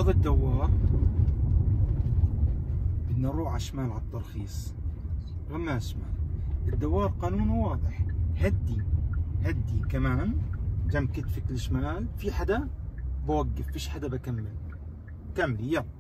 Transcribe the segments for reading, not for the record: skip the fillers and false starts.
هذا الدوار بدنا نروح على الشمال على الترخيص، غماز شمال. الدوار قانونه واضح، هدي كمان جنب كتفك الشمال، في حدا بوقف، فيش حدا بكمل، كملي يلا.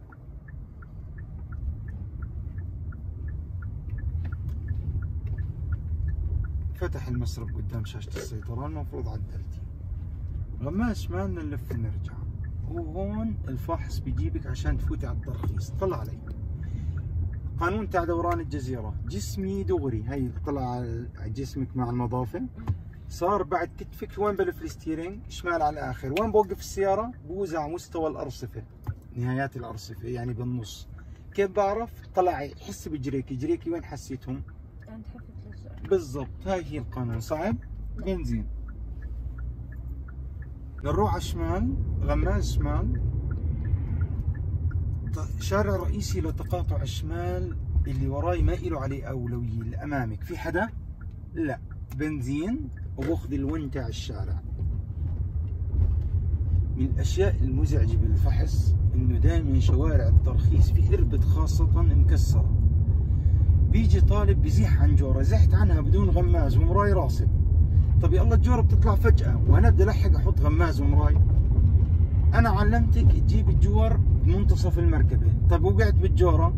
فتح المسرب قدام شاشة السيطرة، المفروض عدلتي. غماز شمال نلف ونرجع، وهون الفاحص بيجيبك عشان تفوتي على الترخيص. طلع علي قانون تاع دوران الجزيرة، جسمي دغري، هي طلع على جسمك مع النظافة، صار بعد كتفك وين بلف الستيرنج؟ شمال على الاخر، وين بوقف السيارة؟ بوزع مستوى الارصفة، نهايات الارصفة يعني بالنص. كيف بعرف؟ طلعي حسي بجريكي وين حسيتهم؟ عند حافة الزر بالضبط، هاي هي القانون. صعب؟ بنزين. نروح على الشمال، غماز شمال، شارع رئيسي لتقاطع الشمال، اللي وراي ما إله عليه أولوية، اللي أمامك في حدا؟ لا، بنزين وباخذ الون تاع الشارع. من الأشياء المزعجة بالفحص إنه دائما شوارع الترخيص في إربد خاصة مكسرة. بيجي طالب بزيح عن جورة، زحت عنها بدون غماز ومراي راسب. طب يا الله الجورة بتطلع فجأة وأنا بدي ألحق أحط غماز ومراي. أنا علمتك تجيب الجور بمنتصف المركبة، طب وقعت بالجورة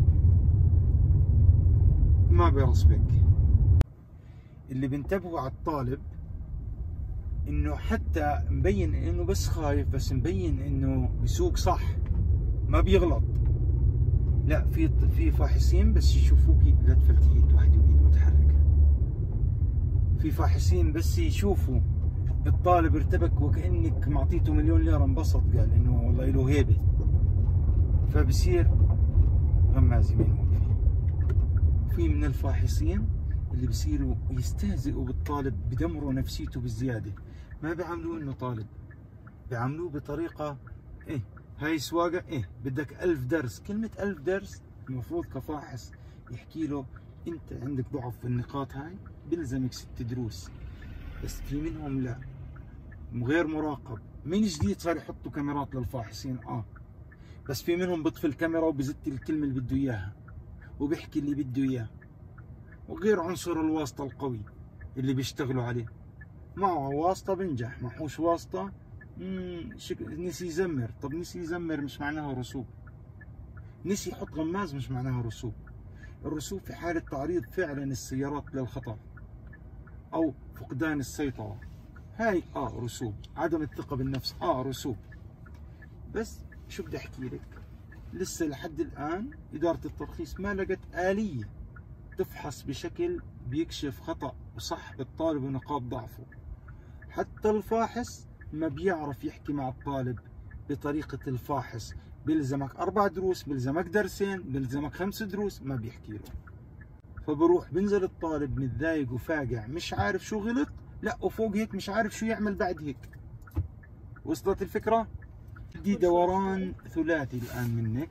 ما بيرصبك. اللي بينتبهوا على الطالب إنه حتى مبين إنه بس خايف، بس مبين إنه بيسوق صح، ما بيغلط. لا، في فاحصين بس يشوفوكي لا تفلتي ايد واحدة وايد متحركة. في فاحصين بس يشوفوا الطالب ارتبك وكأنك معطيته مليون ليرة، انبسط، قال انه والله له هيبة، فبصير غماز يمين وقفي. في من الفاحصين اللي بصيروا يستهزئوا بالطالب، بدمروا نفسيته بالزيادة، ما بيعاملوه انه طالب، بيعاملوه بطريقة ايه هاي سواقة، ايه بدك 1000 درس. كلمة 1000 درس المفروض كفاحص يحكي له انت عندك ضعف في النقاط هاي، بيلزمك 6 دروس. بس في منهم لا، غير مراقب، من جديد صار يحطوا كاميرات للفاحصين، بس في منهم بيطفي الكاميرا وبزت الكلمة اللي بده اياها وبيحكي اللي بده اياه. وغير عنصر الواسطة القوي اللي بيشتغلوا عليه، معه واسطة بنجح، معهوش واسطة نسي يزمر. طب نسي يزمر مش معناها رسوب، نسي يحط غماز مش معناها رسوب. الرسوب في حالة تعريض فعلا السيارات للخطر أو فقدان السيطرة، هاي رسوب. عدم الثقة بالنفس رسوب. بس شو بدي أحكي لك، لسه لحد الآن إدارة الترخيص ما لقت آلية تفحص بشكل بيكشف خطأ وصح بالطالب ونقاط ضعفه. حتى الفاحص ما بيعرف يحكي مع الطالب بطريقة الفاحص، بيلزمك 4 دروس، بيلزمك درسين، بيلزمك 5 دروس، ما بيحكي له. فبروح بنزل الطالب متضايق وفاقع، مش عارف شو غلط، لا وفوق هيك مش عارف شو يعمل بعد هيك. وصلت الفكرة؟ بدي دوران ثلاثي الآن منك.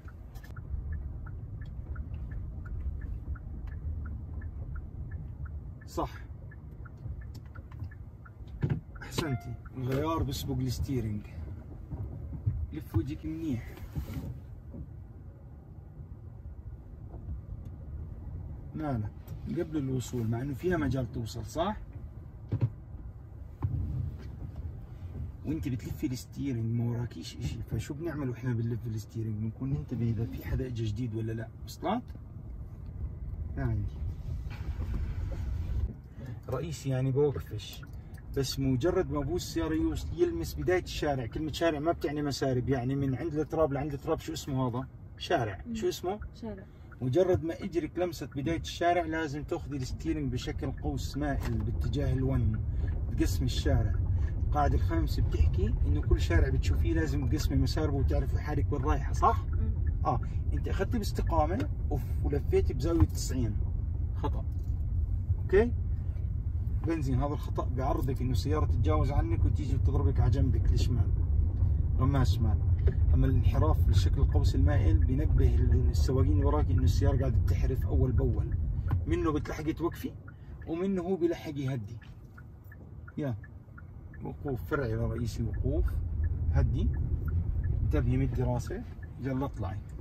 صح، احسنتي. الغيار بسبق الستيرنج، لف وجهك منيح. مالك قبل الوصول، مع انه فيها مجال توصل، صح؟ وانت بتلفي الستيرنج ما وراكيش اشي، فشو بنعمل واحنا بنلف الستيرنج؟ بنكون ننتبه اذا في حدا اجى جديد ولا لا. وصلت؟ ما عندي رئيسي يعني بوقفش، بس مجرد ما ابوس السيارة يلمس بداية الشارع. كلمة شارع ما بتعني مسارب، يعني من عند التراب لعند التراب. شو اسمه هذا؟ شارع. شو اسمه؟ شارع. مجرد ما اجرك لمست بداية الشارع لازم تاخذي الستيرنج بشكل قوس مائل باتجاه الون، تقسمي الشارع. القاعدة الخامسة بتحكي انه كل شارع بتشوفيه لازم تقسمي مساربه وتعرفي حالك وين رايحة، صح؟ انت اخذتي باستقامة ولفيتي بزاوية 90، خطأ. اوكي؟ بنزين، هذا الخطأ بيعرضك انه سيارة تتجاوز عنك وتيجي بتضربك على جنبك الشمال، غماز شمال. اما الانحراف للشكل القوس المائل بينبه السواقين اللي وراك انه السيارة قاعدة تحرف اول باول، منه بتلحقي توقفي ومنه هو بيلحق يهدي. وقوف فرعي لرئيسي، وقوف هدي، انتبهي مدي راسك. يلا اطلعي.